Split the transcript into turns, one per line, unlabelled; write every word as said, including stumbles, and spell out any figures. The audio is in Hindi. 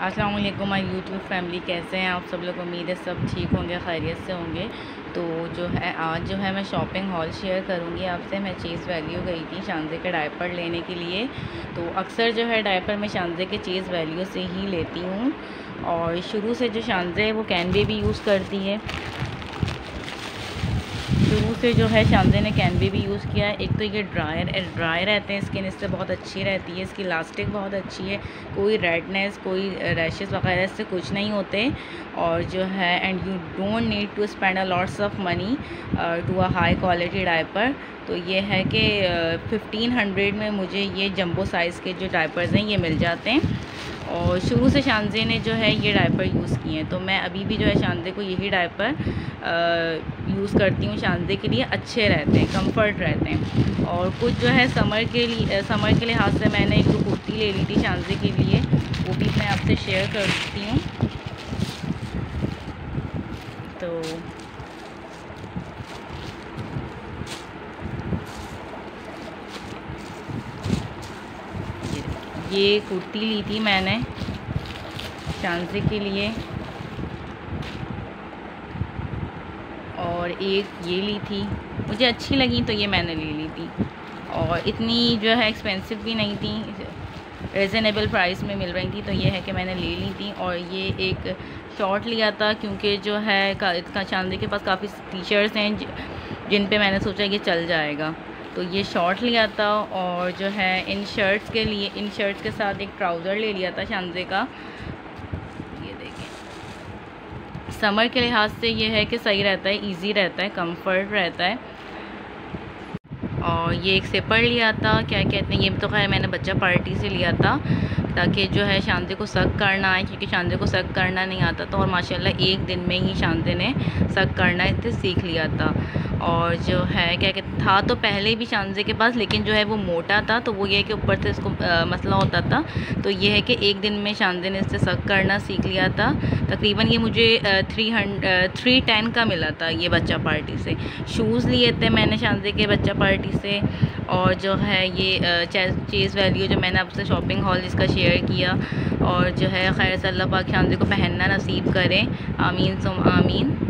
अस्सलाम वालेकुम माय यूट्यूब फैमिली, कैसे हैं आप सब लोग। उम्मीद है सब ठीक होंगे, खैरियत से होंगे। तो जो है आज जो है मैं शॉपिंग हॉल शेयर करूंगी आपसे। मैं चीज़ वैल्यू गई थी शानज़े के डायपर लेने के लिए। तो अक्सर जो है डायपर मैं शानज़े के चीज़ वैल्यू से ही लेती हूँ और शुरू से जो शानज़े है वो कैन बेबी यूज़ करती है। शुरू से जो है शानज़े ने कैन बेबी यूज़ किया है। एक तो ये ड्रायर ड्राई रहते हैं, स्किन इससे बहुत अच्छी रहती है, इसकी इलास्टिक बहुत अच्छी है, कोई रेडनेस कोई रैशेस वगैरह इससे कुछ नहीं होते। और जो है and you don't need to spend a lots of money to a high quality diaper. तो ये है कि फिफ्टीन हंड्रेड में मुझे ये जंबो साइज़ के जो डायपर्स हैं ये मिल जाते हैं। और शुरू से शानज़े ने जो है ये डायपर यूज़ किए हैं, तो मैं अभी भी जो है शानज़े को यही डायपर यूज़ करती हूँ। शानज़े के लिए अच्छे रहते हैं, कंफर्ट रहते हैं। और कुछ जो है समर के लिए समर के लिहाज से मैंने एक तो कुर्ती ले ली थी शानज़े के लिए, वो भी मैं आपसे शेयर करती हूँ। तो ये कुर्ती ली थी मैंने शानज़े के लिए, और एक ये ली थी, मुझे अच्छी लगी तो ये मैंने ले ली थी। और इतनी जो है एक्सपेंसिव भी नहीं थी, रिजनेबल प्राइस में मिल रही थी, तो ये है कि मैंने ले ली थी। और ये एक शॉर्ट लिया था क्योंकि जो है इसका शानज़े के पास काफ़ी टी शर्ट्स हैं जिन पे मैंने सोचा ये चल जाएगा, तो ये शॉर्ट लिया था। और जो है इन शर्ट्स के लिए इन शर्ट्स के साथ एक ट्राउज़र ले लिया था शानज़े का। ये देखें, समर के लिहाज से ये है कि सही रहता है, इजी रहता है, कंफर्ट रहता है। और ये एक सिपर लिया था, क्या कहते हैं, ये तो खैर मैंने बच्चा पार्टी से लिया था ताकि जो है शानज़े को सक करना है, क्योंकि शानज़े को सक करना नहीं आता था। और माशाल्लाह एक दिन में ही शानज़े ने सक करना इससे सीख लिया था। और जो है क्या कहते था तो पहले भी शानज़े के पास, लेकिन जो है वो मोटा था, तो वो ये है कि ऊपर से इसको आ, मसला होता था। तो ये है कि एक दिन में शानज़े ने इससे सक करना सीख लिया था। तकरीबन ये मुझे थ्री हंड थ्री टेन का मिला था ये बच्चा पार्टी से। शूज़ लिए थे मैंने शानज़े के बच्चा पार्टी से। और जो है ये चीज़ वैल्यू जो मैंने आपसे शॉपिंग हॉल इसका शेयर किया। और जो है खैर से अल्लाह पाक शानज़े को पहनना नसीब करें, आमीन सुम आमीन।